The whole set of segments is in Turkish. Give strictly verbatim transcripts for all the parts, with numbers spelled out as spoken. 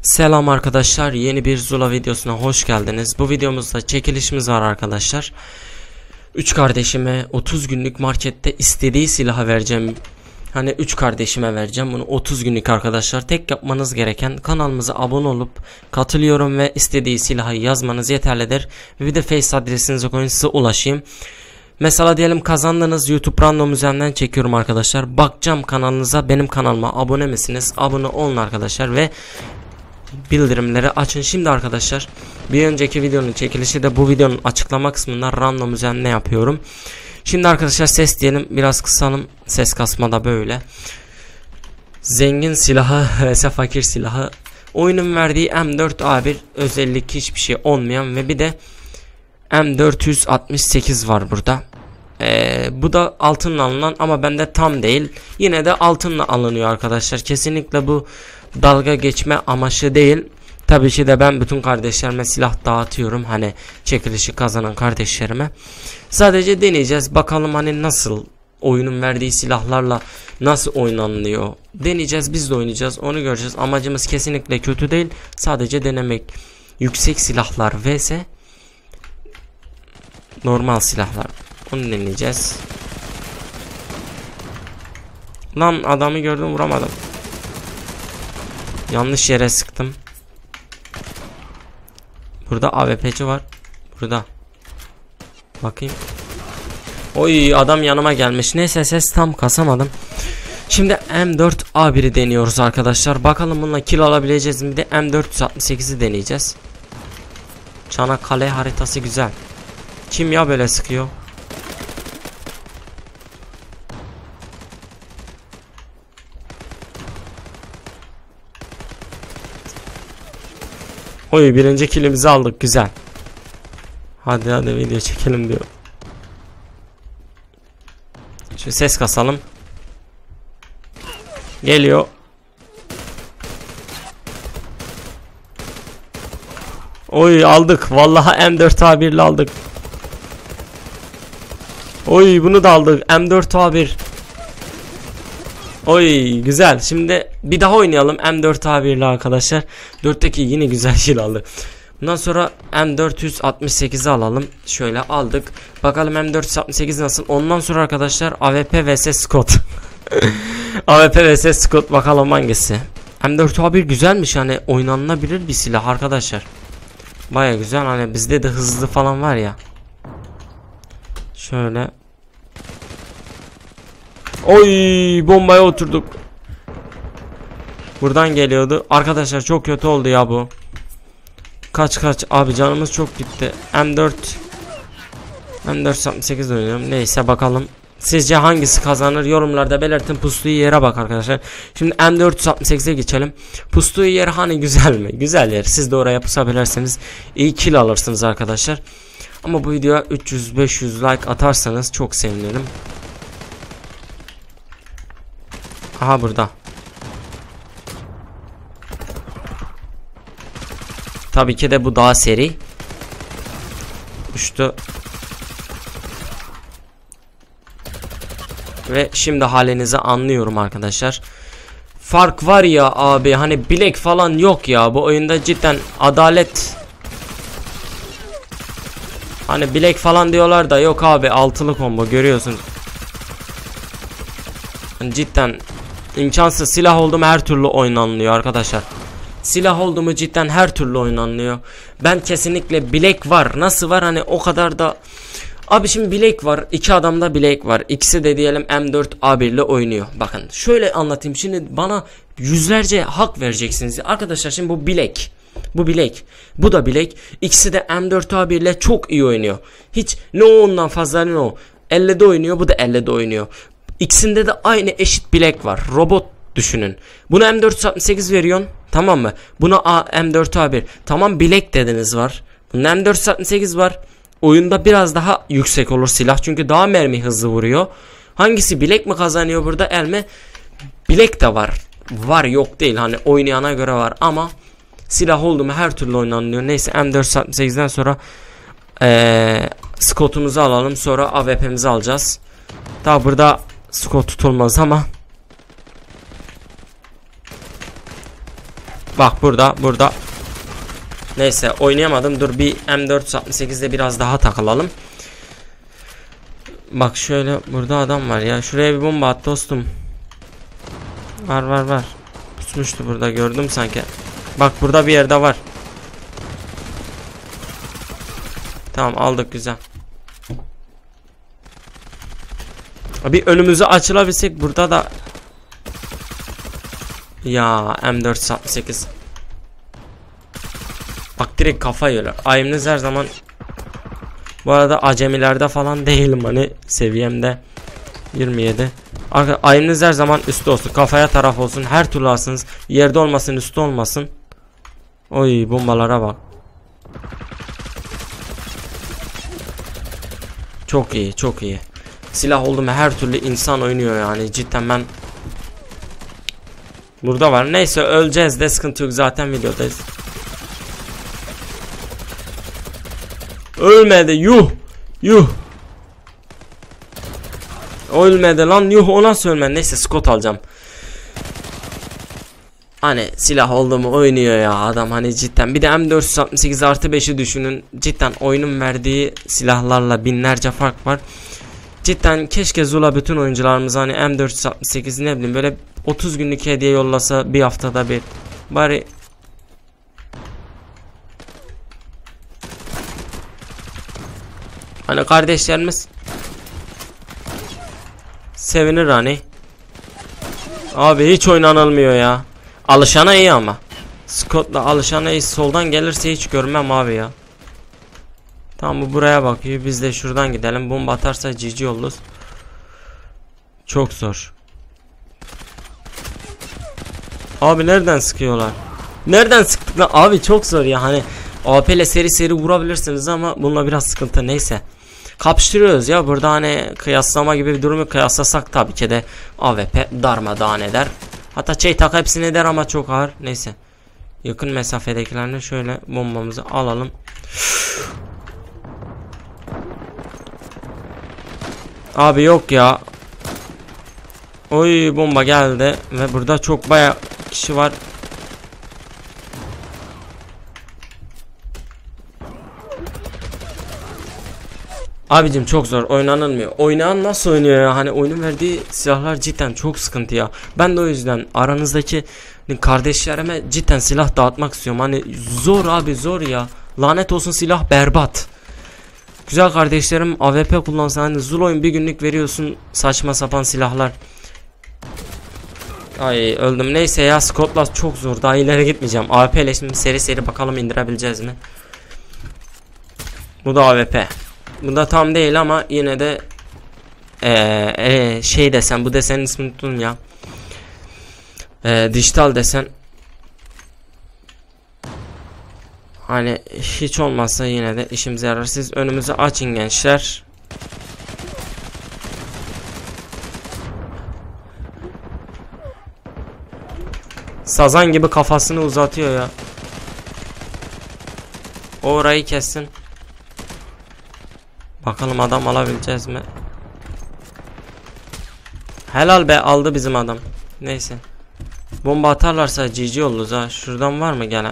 Selam arkadaşlar, yeni bir Zula videosuna hoş geldiniz. Bu videomuzda çekilişimiz var arkadaşlar. üç kardeşime otuz günlük markette istediği silahı vereceğim. Hani üç kardeşime vereceğim bunu otuz günlük arkadaşlar. Tek yapmanız gereken kanalımıza abone olup katılıyorum ve istediği silahı yazmanız yeterlidir. Ve bir de Face adresinize koyun, size ulaşayım. Mesela diyelim kazandınız, YouTube random üzerinden çekiyorum arkadaşlar. Bakacağım kanalınıza, benim kanalıma abone misiniz? Abone olun arkadaşlar ve bildirimleri açın. Şimdi arkadaşlar, bir önceki videonun çekilişi de bu videonun açıklama kısmında random üzerine yapıyorum. Şimdi arkadaşlar ses diyelim, biraz kısalım, ses kasmada böyle. Zengin silahı vs fakir silahı. Oyunun verdiği M dört A bir özellik hiçbir şey olmayan ve bir de M dört yüz altmış sekiz var burada. Ee, bu da altınla alınan ama bende tam değil. Yine de altınla alınıyor arkadaşlar. Kesinlikle bu dalga geçme amaçlı değil. Tabii ki de ben bütün kardeşlerime silah dağıtıyorum. Hani çekilişi kazanan kardeşlerime. Sadece deneyeceğiz. Bakalım hani nasıl, oyunun verdiği silahlarla nasıl oynanılıyor. Deneyeceğiz, biz de oynayacağız. Onu göreceğiz. Amacımız kesinlikle kötü değil. Sadece denemek. Yüksek silahlar vs normal silahlar. Onu deneyeceğiz. Lan adamı gördüm, vuramadım. Yanlış yere sıktım. Burada A W P'ci var. Burada. Bakayım. Oy, adam yanıma gelmiş. Neyse, ses tam kasamadım. Şimdi M dört A bir'i deniyoruz arkadaşlar. Bakalım bununla kill alabileceğiz mi? Bir de M dört yüz altmış sekizi deneyeceğiz. Çanakkale haritası güzel. Kim ya böyle sıkıyor? Oy, birinci killimizi aldık, güzel. Hadi hadi video çekelim diyor. Şu ses kasalım. Geliyor. Oy, aldık. Vallahi M dört A bir ile aldık. Oy, bunu da aldık. M dört A bir. Oy, güzel. Şimdi bir daha oynayalım M dört A bir ile arkadaşlar. dörtteki yine güzel şey aldı. Bundan sonra M dört yüz altmış sekizi alalım. Şöyle aldık. Bakalım M dört yüz altmış sekiz nasıl. Ondan sonra arkadaşlar A W P vs Scott. A W P vs Scott, bakalım hangisi. M dört A bir güzelmiş, hani oynanabilir bir silah arkadaşlar. Baya güzel, hani bizde de hızlı falan var ya. Şöyle. Oy, bombaya oturduk. Buradan geliyordu. Arkadaşlar çok kötü oldu ya bu. Kaç kaç abi, canımız çok gitti. M dört M dört yüz altmış sekiz oynuyorum. Neyse, bakalım. Sizce hangisi kazanır? Yorumlarda belirtin. Pustuğu yere bak arkadaşlar. Şimdi M dört yüz altmış sekize geçelim. Pustuğu yer hani güzel mi? Güzel yer. Siz de oraya pusabilirsiniz. İyi kill alırsınız arkadaşlar. Ama bu videoya üç yüz beş yüz like atarsanız çok sevinirim. Aha, burada. Tabii ki de bu daha seri. Uçtu. Ve şimdi halinizi anlıyorum arkadaşlar. Fark var ya abi, hani bilek falan yok ya bu oyunda, cidden adalet. Hani bilek falan diyorlar da yok abi, altılı combo görüyorsun. Yani cidden imkansız. Silah oldu mu her türlü oynanılıyor arkadaşlar. Silah oldu mu cidden her türlü oynanılıyor. Ben kesinlikle bilek var. Nasıl var, hani o kadar da. Abi şimdi bilek var. İki adamda bilek var. İkisi de diyelim M dört A bir ile oynuyor. Bakın şöyle anlatayım. Şimdi bana yüzlerce hak vereceksiniz. Arkadaşlar şimdi bu bilek. Bu bilek. Bu da bilek. İkisi de M dört A bir ile çok iyi oynuyor. Hiç ne ondan fazla ne o. ellide oynuyor. Bu da ellide oynuyor. İkisinde de aynı eşit bilek var. Robot düşünün. Buna M dört yüz altmış sekiz veriyorsun. Tamam mı? Buna A, M dört A bir. Tamam, bilek dediniz var. Bunda M dört yüz altmış sekiz var. Oyunda biraz daha yüksek olur silah. Çünkü daha mermi hızlı vuruyor. Hangisi, bilek mi kazanıyor burada, el mi? Bilek de var. Var, yok değil. Hani oynayana göre var ama silah oldu mu her türlü oynanıyor. Neyse, M dört yüz altmış sekizden sonra ee, Scott'umuzu alalım. Sonra A W P'mizi alacağız. Daha burada Scott tutulmaz ama Bak burada burada. Neyse oynayamadım. Dur bir M dört altmış sekizde biraz daha takılalım. Bak şöyle burada adam var ya. Şuraya bir bomba at dostum. Var var var. Pusmuştu burada, gördüm sanki. Bak burada bir yerde var. Tamam aldık, güzel. Bir önümüzü açılabilsek burada da. Ya M dört altmış sekiz. Bak direkt kafa yiyorlar. Aim'iniz her zaman. Bu arada acemilerde falan değilim, hani seviyemde yirmi yedi. Aim'iniz her zaman üstte olsun, kafaya taraf olsun, her türlü alsınız. Yerde olmasın, üstte olmasın. Oy bombalara bak. Çok iyi, çok iyi. Silah oldu mu her türlü insan oynuyor yani, cidden ben. Burada var, neyse öleceğiz de sıkıntı yok, zaten videodayız. Ölmedi, yuh yuh. Ölmedi lan, yuh, o nasıl ölmedi. Neyse Scott alacağım. Hani silah oldu mu oynuyor ya adam, hani cidden. Bir de M dört altmış sekiz artı beşi düşünün. Cidden oyunun verdiği silahlarla binlerce fark var. Cidden keşke Zula bütün oyuncularımız hani M dört altmış sekiz ne bileyim böyle otuz günlük hediye yollasa bir haftada bir. Bari hani kardeşlerimiz sevinir hani. Abi hiç oynanılmıyor ya. Alışana iyi ama. Scott'la alışana iyi, soldan gelirse hiç görmem abi ya. Tamam, bu buraya bakıyor. Biz de şuradan gidelim. Bomba atarsa cici oluruz. Çok zor. Abi nereden sıkıyorlar? Nereden sıktık lan? Abi çok zor ya, hani A P ile seri seri vurabilirsiniz ama bununla biraz sıkıntı, neyse. Kapıştırıyoruz ya burada, hani kıyaslama gibi bir durumu kıyaslasak tabii ki de A W P darmadağın eder. Hatta Çeytak hepsini eder ama çok ağır, neyse. Yakın mesafedekilerine şöyle bombamızı alalım. Abi yok ya. Oy bomba geldi ve burada çok bayağı kişi var. Abicim çok zor, oynanılmıyor. Oynayan nasıl oynuyor ya? Hani oyunun verdiği silahlar cidden çok sıkıntı ya. Ben de o yüzden aranızdaki kardeşlerime cidden silah dağıtmak istiyorum. Hani zor abi, zor ya. Lanet olsun, silah berbat. Güzel kardeşlerim A W P kullansın. Hani Zula'yı bir günlük veriyorsun, saçma sapan silahlar. Ay öldüm, neyse ya. Scott'la çok zor, daha ileri gitmeyeceğim. A W P ile şimdi seri seri bakalım indirebileceğiz mi? Bu da A W P. Bu da tam değil ama yine de ee, ee, şey desen, bu desenin ismini unuttum ya. Ee, dijital desen. Hani hiç olmazsa yine de işimize yarar. Siz önümüzü açın gençler. Sazan gibi kafasını uzatıyor ya. O orayı kessin. Bakalım adam alabileceğiz mi? Helal be, aldı bizim adam. Neyse. Bomba atarlarsa G G oluruz ha. Şuradan var mı gelen?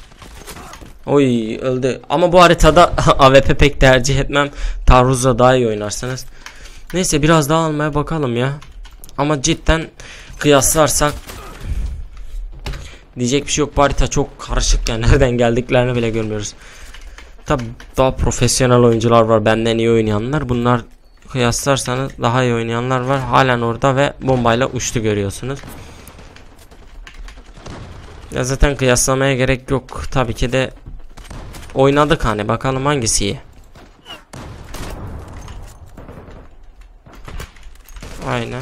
Oy öldü. Ama bu haritada A W P pek tercih etmem. Taarruzla daha iyi oynarsınız. Neyse biraz daha almaya bakalım ya. Ama cidden kıyaslarsak diyecek bir şey yok. Bu harita çok karışık yani. Nereden geldiklerini bile görmüyoruz. Tabi daha profesyonel oyuncular var, benden iyi oynayanlar. Bunlar kıyaslarsanız daha iyi oynayanlar var. Halen orada ve bombayla uçtu, görüyorsunuz. Ya zaten kıyaslamaya gerek yok. Tabii ki de oynadık, hani bakalım hangisi iyi. Aynen.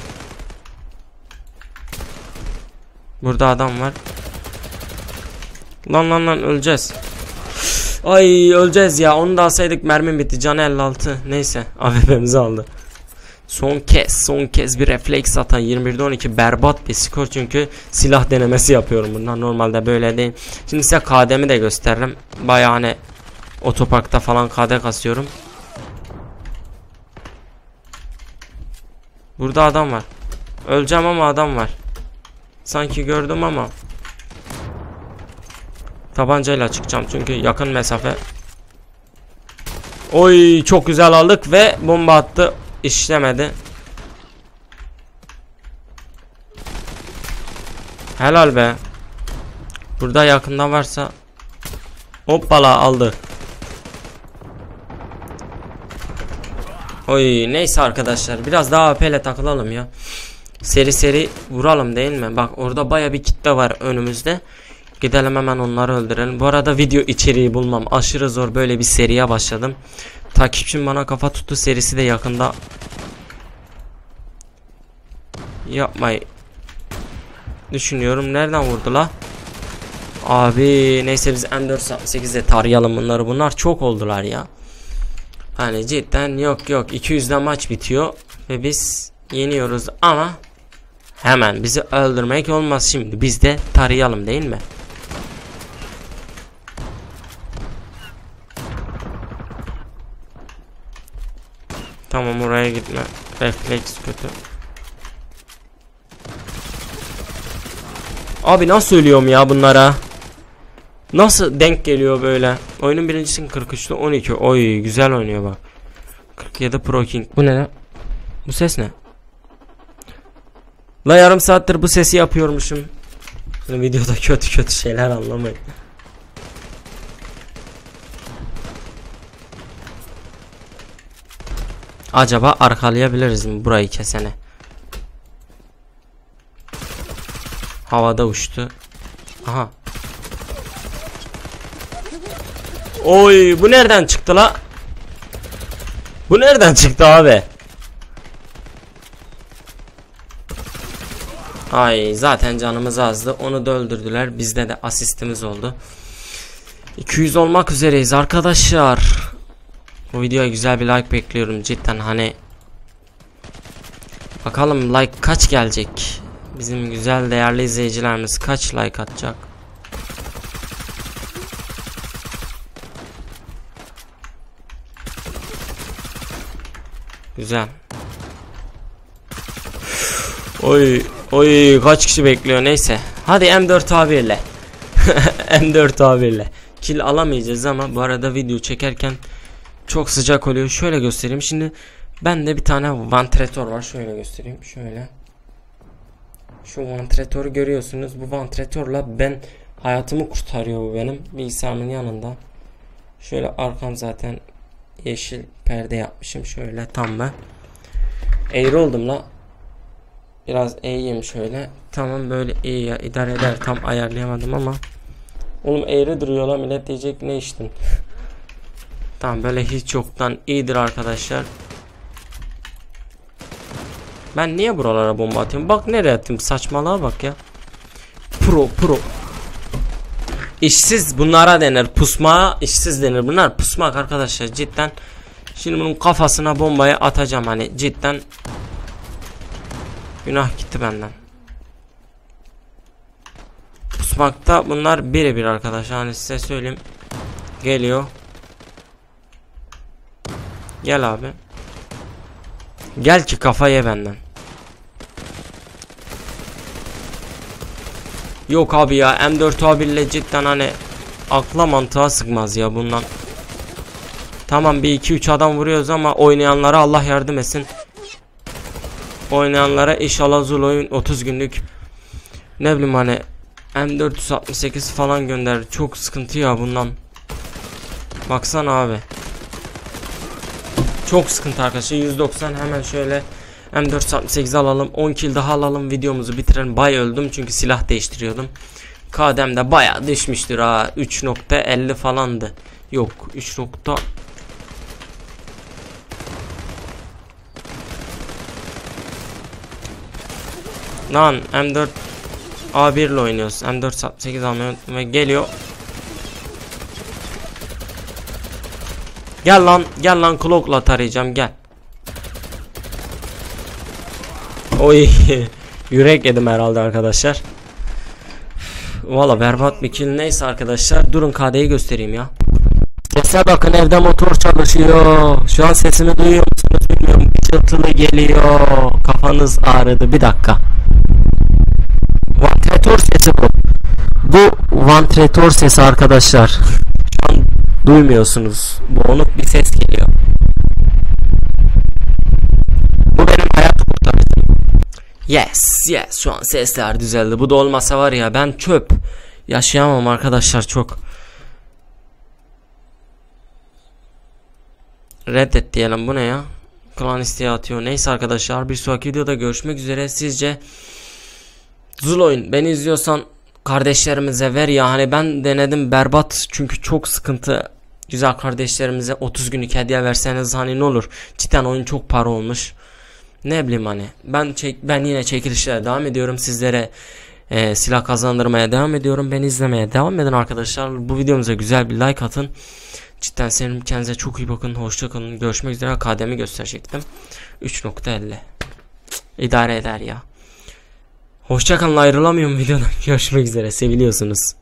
Burada adam var. Lan lan lan öleceğiz. Ay öleceğiz ya, onu da alsaydık mermim bitti, canı elli altı. Neyse A W P'mizi aldı. Son kez son kez bir refleks atan yirmi birde on iki berbat bir skor, çünkü silah denemesi yapıyorum bundan, normalde böyle değil. Şimdi size K D'mi de gösteririm. Bayağı hani otoparkta falan K D kasıyorum. Burada adam var. Öleceğim ama adam var. Sanki gördüm ama. Tabancayla çıkacağım çünkü yakın mesafe. Oy, çok güzel aldık ve bomba attı. İşlemedi. Helal be. Burada yakında varsa. Hoppala, aldı. Oy, neyse arkadaşlar, biraz daha A P ile takılalım ya. Seri seri vuralım değil mi? Bak, orada baya bir kitle var önümüzde. Gidelim hemen onları öldürelim. Bu arada video içeriği bulmam aşırı zor. Böyle bir seriye başladım. Takipçim bana kafa tuttu serisi de yakında yapmayı düşünüyorum. Nereden vurdu la? Abi neyse, biz M dört sekiz'de tarayalım bunları. Bunlar çok oldular ya. Hani cidden yok yok. iki yüzden maç bitiyor ve biz yeniyoruz ama hemen bizi öldürmek olmaz şimdi. Biz de tarayalım değil mi? Tamam, oraya gitme. Refleks kötü. Abi nasıl ölüyorum ya bunlara? Nasıl denk geliyor böyle? Oyunun birincisinin kırk üç'te on iki. Oy, güzel oynuyor bak. kırk yedi Pro King. Bu ne lan? Bu ses ne? La, yarım saattir bu sesi yapıyormuşum. Videoda kötü kötü şeyler anlamayın. Acaba arkalayabiliriz mi burayı kesene? Havada uçtu. Aha. Oy, bu nereden çıktı la? Bu nereden çıktı abi? Ay, zaten canımız azdı. Onu da öldürdüler. Bizde de asistimiz oldu. iki yüz olmak üzereyiz arkadaşlar. Bu videoya güzel bir like bekliyorum cidden, hani. Bakalım like kaç gelecek? Bizim güzel değerli izleyicilerimiz kaç like atacak? Güzel. Oy oy, kaç kişi bekliyor, neyse. Hadi M dört abiyle. M dört abiyle. Kill alamayacağız ama bu arada video çekerken çok sıcak oluyor. Şöyle göstereyim. Şimdi bende bir tane vantilatör var. Şöyle göstereyim. Şöyle. Şu vantilatörü görüyorsunuz. Bu vantilatörle ben hayatımı kurtarıyor bu benim. Bilgisayarımın yanında. Şöyle arkam zaten yeşil perde yapmışım. Şöyle tam ben. Eğri oldum la. Biraz eğeyim şöyle. Tamam, böyle iyi ya, idare eder. Tam ayarlayamadım ama. Oğlum eğri duruyor la, millet diyecek ne içtin. Tamam, böyle hiç yoktan iyidir arkadaşlar. Ben niye buralara bomba atıyorum? Bak nereye attım, saçmalığa bak ya. Pro pro. İşsiz bunlara denir. Pusmağa işsiz denir. Bunlar pusmak arkadaşlar cidden. Şimdi bunun kafasına bombayı atacağım, hani cidden. Günah gitti benden. Pusmakta bunlar birebir arkadaşlar, hani size söyleyeyim. Geliyor. Gel abi. Gel ki kafa ye benden. Yok abi ya, M dört abiyle cidden hani akla mantığa sıkmaz ya bundan. Tamam, bir iki üç adam vuruyoruz ama oynayanlara Allah yardım etsin. Oynayanlara inşallah Zulo'yun otuz günlük ne bileyim hani M dört altmış sekiz falan gönderir. Çok sıkıntı ya bundan. Baksana abi. Çok sıkıntı arkadaşlar. yüz doksan, hemen şöyle M dört altmış sekiz alalım. on kill daha alalım. Videomuzu bitirelim. Bay öldüm çünkü silah değiştiriyordum. K D M'de bayağı düşmüştür ha. üç nokta elli falandı. Yok, üç. Lan M dört A bir ile oynuyoruz. M dört altmış sekiz almayı unuttum ve geliyor. Gel lan, gel lan, Cloak'la tarayacağım, gel. Oy, yürek yedim herhalde arkadaşlar. Valla berbat bir kill. Neyse arkadaşlar, durun K D'yi göstereyim ya. Sese bakın, evde motor çalışıyor. Şu an sesimi duyuyor musunuz bilmiyorum. Çıltılı geliyor. Kafanız ağrıdı, bir dakika. Vantilatör sesi bu. Bu vantilatör sesi arkadaşlar. Şu an duymuyorsunuz. Boğuluk bir ses geliyor. Bu benim hayat kurtarıcım. Yes, yes. Şu an sesler düzeldi. Bu da olmasa var ya, ben çöp. Yaşayamam arkadaşlar çok. Reddet diyelim, bu ne ya? Klan isteği atıyor. Neyse arkadaşlar, bir sonraki videoda görüşmek üzere. Sizce Zuloyun, beni izliyorsan kardeşlerimize ver ya, hani ben denedim berbat, çünkü çok sıkıntı. Güzel kardeşlerimize otuz günlük hediye verseniz hani ne olur, cidden oyun çok para olmuş. Ne bileyim, hani ben çek ben yine çekilişlere devam ediyorum, sizlere e, silah kazandırmaya devam ediyorum. Beni izlemeye devam edin arkadaşlar. Bu videomuza güzel bir like atın. Cidden senin, kendinize çok iyi bakın. Hoşça kalın. Görüşmek üzere. Kademi gösterecektim. üç nokta elli. İdare eder ya. Hoşça kalın, ayrılamıyorum videodan. Görüşmek üzere. Seviliyorsunuz.